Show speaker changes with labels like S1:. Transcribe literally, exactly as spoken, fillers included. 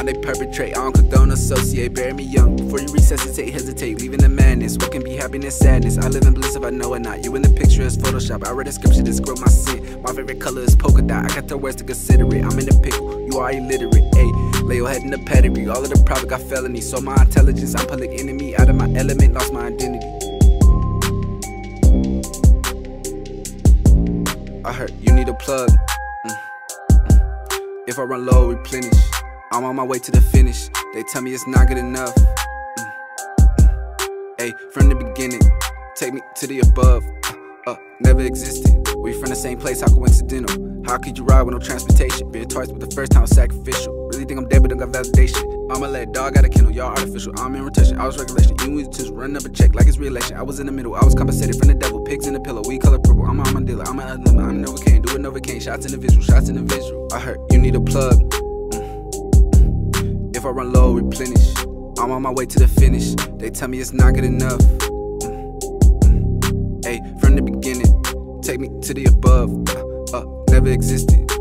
S1: they perpetrate. I don't condone, associate, bury me young. Before you resuscitate, hesitate, leaving the madness. What can be happiness, sadness? I live in bliss if I know it not. You in the picture is Photoshop. I read a scripture to scroll my sin. My favorite color is polka dot. I got the words to consider it. I'm in the pickle, you are illiterate. Ayy, lay your head in the pedigree. All of the private got felony. So my intelligence, I'm public enemy. Out of my element, lost my identity. I heard you need a plug. Mm. Mm. If I run low, replenish. I'm on my way to the finish. They tell me it's not good enough. Mm. Mm. Ay, from the beginning, take me to the above. Uh, uh, never existed. We from the same place, how coincidental? How could you ride with no transportation? Been twice, but the first time was sacrificial. Really think I'm dead, but don't got validation. I'ma let dog out a kennel, y'all artificial. I'm in rotation, I was regulation. Even with the run up a check like it's re-election. I was in the middle, I was compensated from the devil. Pigs in the pillow, we color purple. I'm on my dealer, I'm an other, I'm Novocaine. Do it Novocaine, shots in the visual, shots in the visual. I heard you need a plug. Mm. If I run low, replenish. I'm on my way to the finish. They tell me it's not good enough. Mm. Mm. Ay, from the beginning, take me to the above. Uh, uh, never existed.